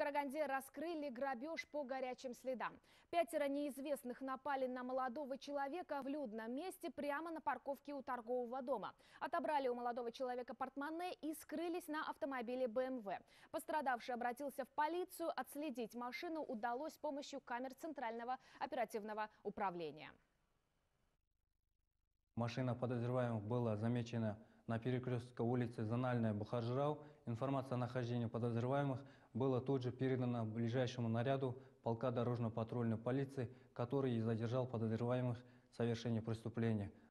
Караганде раскрыли грабеж по горячим следам. 5 неизвестных напали на молодого человека в людном месте прямо на парковке у торгового дома. Отобрали у молодого человека портмоне и скрылись на автомобиле BMW. Пострадавший обратился в полицию. Отследить машину удалось с помощью камер Центрального оперативного управления. Машина подозреваемых была замечена на перекрестке улицы Зональная-Бухаржирау. Информация о нахождении подозреваемых была тут же передана ближайшему наряду полка дорожно-патрульной полиции, который и задержал подозреваемых в совершении преступления.